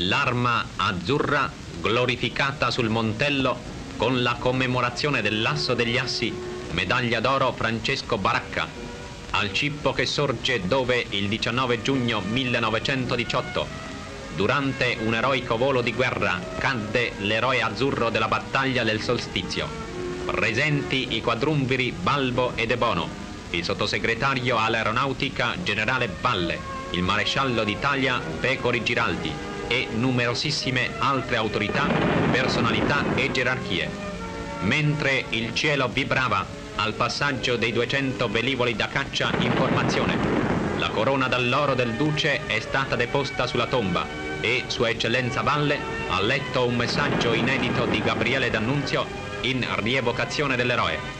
L'arma azzurra glorificata sul Montello con la commemorazione dell'Asso degli Assi, medaglia d'oro Francesco Baracca, al Cippo che sorge dove il 19 giugno 1918, durante un eroico volo di guerra, cadde l'eroe azzurro della battaglia del solstizio. Presenti i quadrumviri Balbo e De Bono, il sottosegretario all'aeronautica generale Balle, il maresciallo d'Italia Pecori Giraldi e numerosissime altre autorità, personalità e gerarchie. Mentre il cielo vibrava al passaggio dei 200 velivoli da caccia in formazione, la corona d'alloro del duce è stata deposta sulla tomba e Sua Eccellenza Valle ha letto un messaggio inedito di Gabriele D'Annunzio in rievocazione dell'eroe.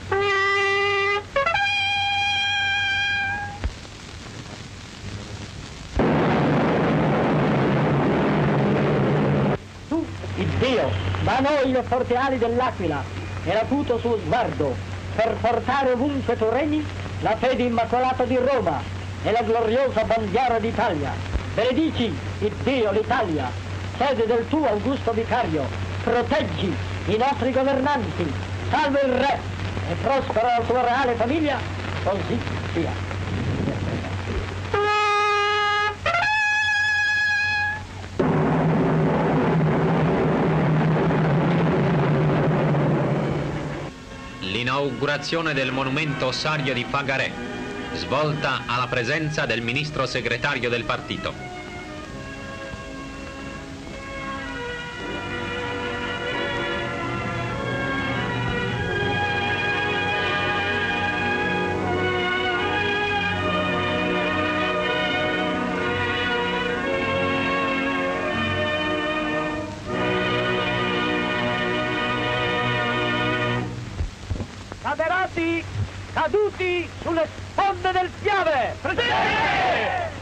Tu, il Dio, ma noi le forti ali dell'Aquila era tutto suo sguardo per portare ovunque tu regni la fede immacolata di Roma e la gloriosa bandiera d'Italia. Benedici il Dio l'Italia, sede del tuo augusto vicario, proteggi i nostri governanti, salva il re e prospera la tua reale famiglia, così sia. L'inaugurazione del monumento ossario di Fagarè, svolta alla presenza del ministro segretario del partito. Caduti sulle sponde del Piave! Presente!